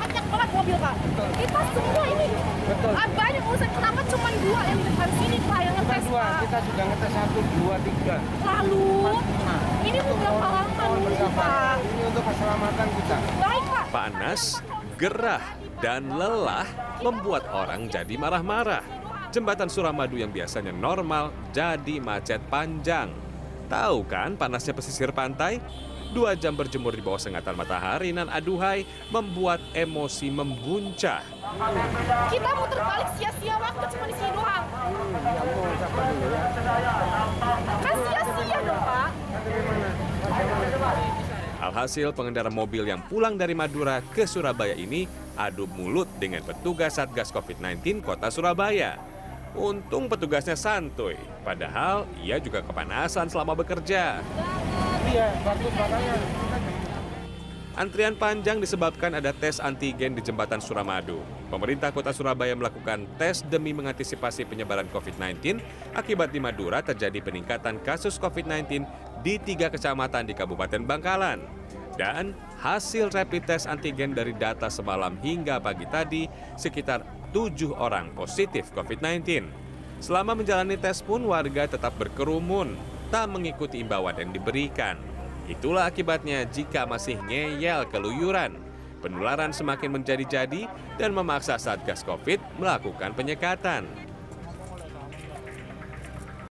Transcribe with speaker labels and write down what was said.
Speaker 1: banyak banget mobil, Pak.
Speaker 2: Betul.
Speaker 1: Kita semua ini
Speaker 2: Betul.
Speaker 1: banyak urusan. Kenapa cuma 2 yang di depan sini, Pak, yang
Speaker 2: Bukan
Speaker 1: ngetes,
Speaker 2: 2,
Speaker 1: Pak?
Speaker 2: kita sudah ngetes 1, 2, 3.
Speaker 1: Lalu, ini mau berapa lama
Speaker 2: Mohon
Speaker 1: nunggu,
Speaker 2: bersabar.
Speaker 1: Pak?
Speaker 2: Ini untuk keselamatan kita.
Speaker 1: Baik, Pak.
Speaker 3: Panas, gerah, dan lelah membuat orang jadi marah-marah. Jembatan Suramadu yang biasanya normal jadi macet panjang. Tahu kan panasnya pesisir pantai? 2 jam berjemur di bawah sengatan matahari nan aduhai membuat emosi membuncah.
Speaker 1: Kita muter balik sia-sia waktu cuma di sini doang.
Speaker 2: Ya mau ucapkan dulu ya.
Speaker 1: Kan sia-sia dong, Pak.
Speaker 3: Alhasil pengendara mobil yang pulang dari Madura ke Surabaya ini adu mulut dengan petugas Satgas COVID-19 Kota Surabaya. Untung petugasnya santuy, padahal ia juga kepanasan selama bekerja.
Speaker 2: Iya, bagus makanya.
Speaker 3: Antrian panjang disebabkan ada tes antigen di Jembatan Suramadu. Pemerintah Kota Surabaya melakukan tes demi mengantisipasi penyebaran COVID-19 akibat di Madura terjadi peningkatan kasus COVID-19 di 3 kecamatan di Kabupaten Bangkalan. Dan hasil rapid test antigen dari data semalam hingga pagi tadi sekitar 7 orang positif COVID-19. Selama menjalani tes pun warga tetap berkerumun, tak mengikuti imbauan yang diberikan. Itulah akibatnya jika masih ngeyel keluyuran. Penularan semakin menjadi-jadi dan memaksa Satgas Covid melakukan penyekatan.